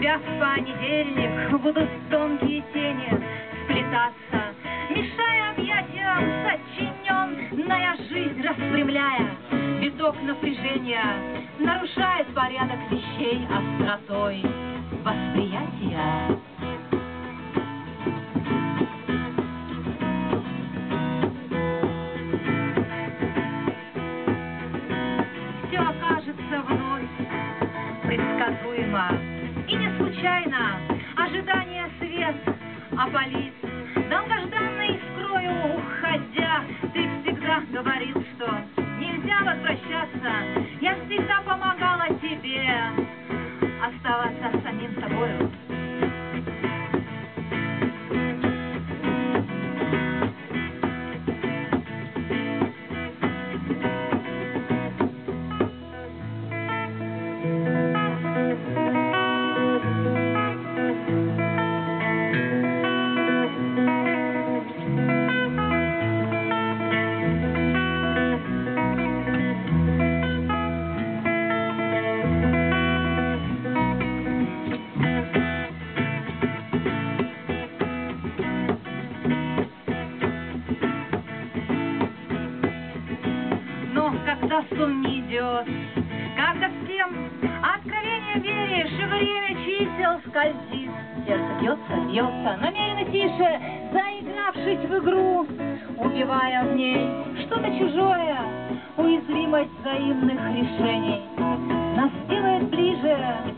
тебя в понедельник будут тонкие тени сплетаться, мешая объятиям сочиненная жизнь, распрямляя виток напряжения, нарушает порядок вещей остротой восприятия. Все окажется вновь предсказуемо и не случайно. Ожидание свет опалит долгожданной искрою уходя. Ты всегда говорил, что нельзя возвращаться. Я всегда помогала тебе оставаться самим собою. Когда сон не идет, когда всем откровение веришь, и время чисел скользит, сердце бьется, намеренно тише, заигравшись в игру, убивая в ней что-то чужое, уязвимость взаимных решений нас делает ближе.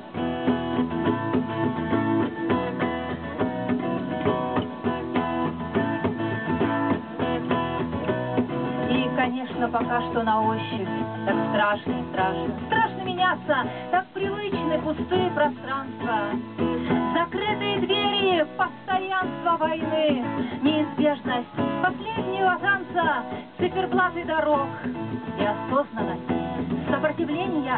Конечно, пока что на ощупь так страшно меняться, так привычны пустые пространства, закрытые двери, постоянство войны, неизбежность последнего танца, циферблаты дорог и осознанность сопротивления.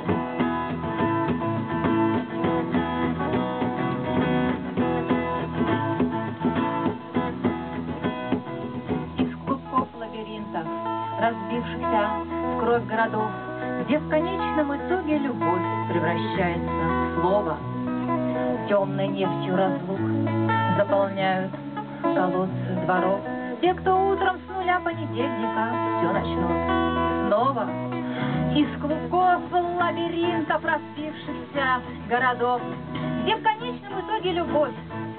Разбившихся в кровь городов, где в конечном итоге любовь превращается в слово. Темной нефтью разлук заполняют колодцы дворов. Те, кто утром с нуля понедельника все начнут снова. Из клубков лабиринтов разбившихся городов, где в конечном итоге любовь,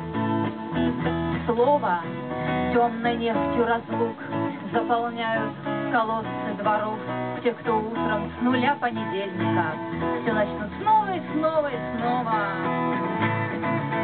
слово. Темной нефтью разлук заполняют колодцы дворов. Те, кто утром с нуля понедельника все начнут снова и снова и снова.